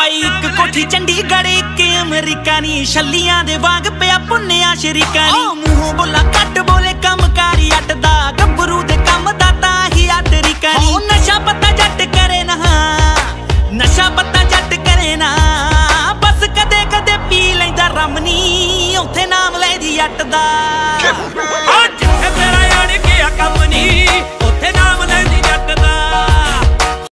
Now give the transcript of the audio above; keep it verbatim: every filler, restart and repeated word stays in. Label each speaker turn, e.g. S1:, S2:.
S1: पाई एक कोठी चंडीगढ़ के अमरीका नी छलियां दे वांग पिया पुन्निया शरीका नी मूहों बोला घट बोले कम कारी अटदा गब्बरू दे कम दा तां ही आ तरीका नी नशा पत्ता जट करे ना नशा पत्ता जट करे ना बस कदे कदे पी लैंदा रमनी उत्थे नाम लैंदी अट दा।